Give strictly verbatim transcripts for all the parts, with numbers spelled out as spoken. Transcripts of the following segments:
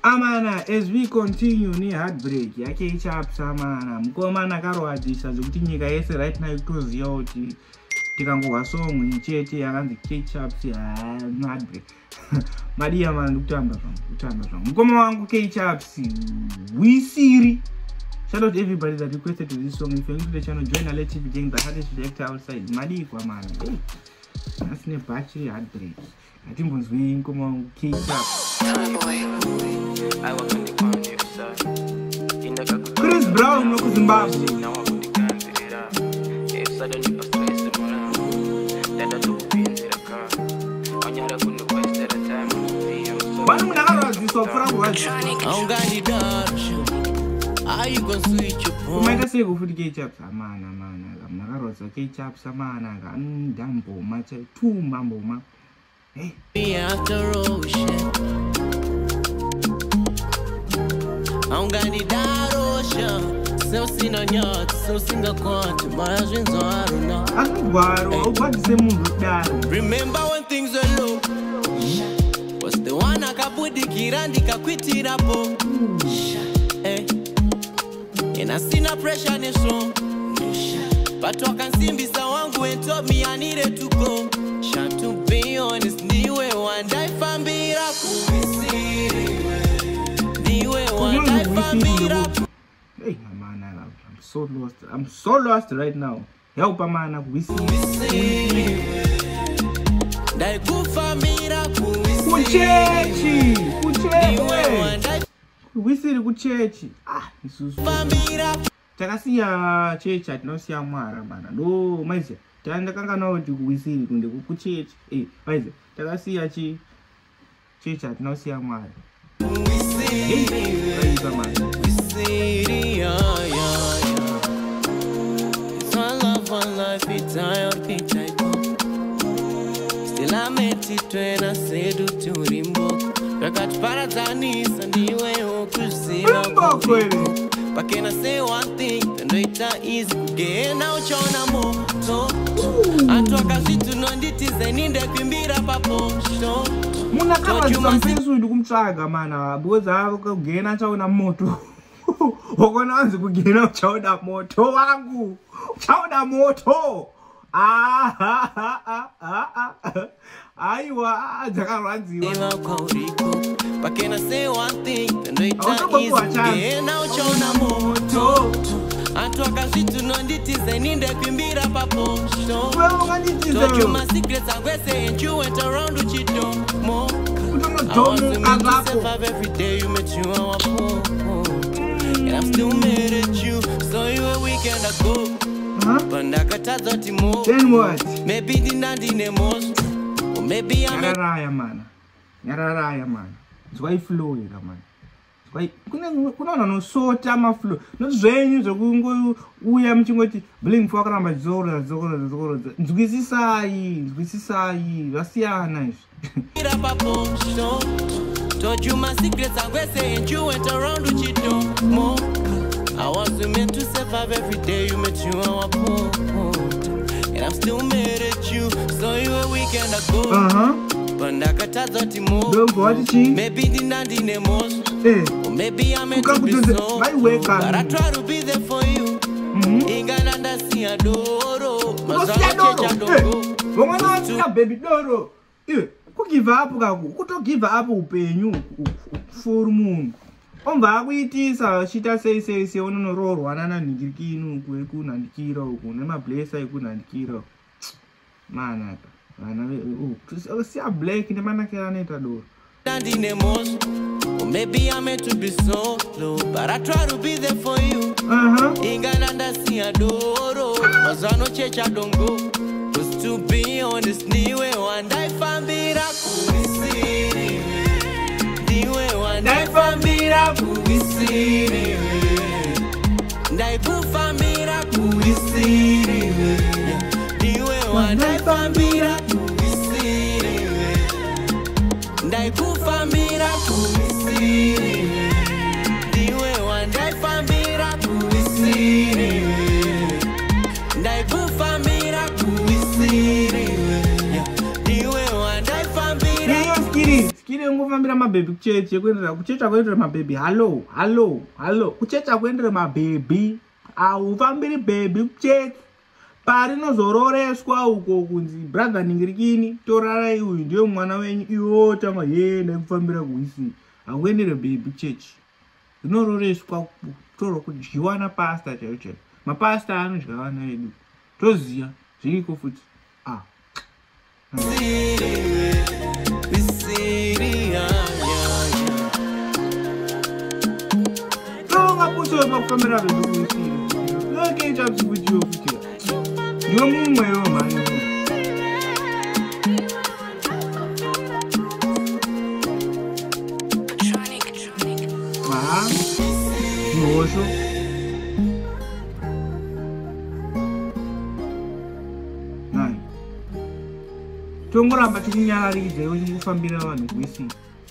Amana, as we continue ni heartbreak ya Kae Chaps amana mukomana karwadisa zokuti nyika yese right now ikutoziya kuti tikangova song chete yakanzi Kae Chaps ya heartbreak madia man ndikutamba zvangu kutamba zvangu mukoma wangu Kae Chaps Hwisiri. Shout out to everybody that requested to this song. If you're new to the channel, join our Let T V gang, the hardest reactor outside. Madi kwa mana. Hey, that's ne battery heartbreak. I think was we come on Kae Chaps. I was on the corner side. Chris Brown no Zimbabwe. Now I'm on the country. If suddenly I stress the morning, that I do be in the car. On your own quest at a time. One minute this offer was. I'm gonna die. Are you gonna switch your phone? Umeka say go for the Kae Chaps amana mana. Nagaroza Kae Chaps amana ga ndambo macha tu mambo ma. Hey. After all shit. I'm gonna die ocean. So sin on yacht, so sing a quant. My dreams are no. Agwaro, what is the moon down? Remember when things were low? Was the one I got put the kirandi kakwitira po. Hey. And I seen a pressure in the show. But I can see Mister Wangu and told me I needed to go. Sham to be honest, niwe one die fan be up. Niwe one die fan be up. Hey man, I'm so lost. I'm so lost right now. Help a man up Hwisiri. Die kufa mira kuchechi. Kuchechi. Hwisiri kuchechi. Ah, isusu. Takasiya chechi atinosiya mwara mana. No, maize. Tanda kangana kuti Hwisiri kunde kuchechi. Eh, maize. Takasiya chi chechi atinosiya mwara. Hwisiri. Hwisiri, yeah, yeah, yeah. It's one love, one life, it's tired, it's tired. Still I met it when I said to Rimbo. Kakati paradise ndiwe ukusira kweli. But can I say one thing? The later is again now chona moto. Atoka zitu nonditize ninde kwimbira papo. Muna kama zampenzi ndikumtsvaga mana because akugena chaona moto. Ukona anzi kugena chaona moto wangu. Chaona moto. Ah ah ah ah ah. Aiwa dzakaranziwa. But can I say one thing? The later is again now chona moto. Atoka zitu nonditize ninde kwimbira papo. Told you my secrets and we say and you went around with you don't more. I want to make you survive every day you met you on my phone. And I'm still mad at you. So you a weekend ago. Huh? Then what? Maybe the nandine most. Or maybe I'm a raya man. Yararaya man. It's why flow here, man. It's why kuna no so chama flow. No zwenyu zokungo uya mchingoti bling for kama zora zora zora. Nzwisisai, nzwisisai. Vasiyana. Told you my secrets and we say and you went around with you don't more. I was meant to survive every day you met you on my phone. And I'm still mad at you. So you a weekend ago. Uh-huh. But nakataza timo. Maybe the nandine most. Or maybe I'm meant to be so. But I try to be there for you. Ingananda si adoro. Mazano checha dongo. Wongana si baby doro. Ku give up kaku. Kuto give up upenyu for moon. Omba kuitisa chita sei sei sei ononororwa nana ningirikinu kweku nandikira uku nema blessa iku nandikira mana mana oh sia black ne mana kera neta doro maybe I'm meant to be so low but I try to be there for you uh-huh ingananda si adoro mazano checha dongo just to be honest niwe one die fambira Hwisiri niwe one die fambira Hwisiri ndai bufambira Hwisiri niwe one die fambira Hwisiri ndai bufambira Hwisiri niwe one die fambira Hwisiri ndai bufambira Hwisiri niwe one die fambira ine ngofambira mabhebi kucheche kuendera kuchecha kuendera mabhebi hallo hallo hallo kuchecha kuendera mabhebi aufambiri bhebi kucheche parinozororeswa uko kunzi brother ningirikini torarai uyu ndiyo mwana wenyu iwo tanga yenda kufambira kuhwisiri akuendere bhebi kucheche rinororeswa toro kudyiwa napasta chaiyo chaiyo mapasta anodya vana vedu toziya zviriko futi ah tongapusopa kufambira bhebi kuhwisiri Kae Chaps fuchiwo futi ndiwo mumwewo mhani aha zvihosho nai tongoramba tichinyararidza uchingofambira vanhu kuhwisiri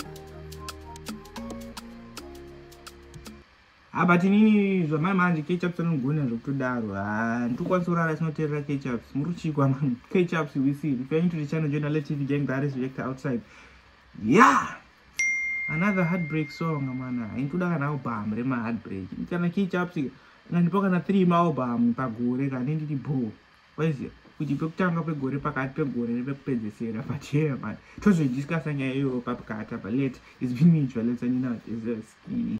but inini zvamai manje Kae Chaps anogona zvokutodaro ndokwanisa kurara sinoteerera Kae Chaps muruchikwa man Kae Chaps Hwisiri. If you're into the channel, join the T V gang that is reactor outside. Yeah, another heartbreak song man. Inkuda kana album rema heartbreak kana Kae Chaps nganipo kana three album pagore kana nditi bo wazi kuti pekutanga pegore pakati pegore nepekupedzesera pachema man tozodiscussa nyaya iyo papakata but late it's been mutual let's any not is a ski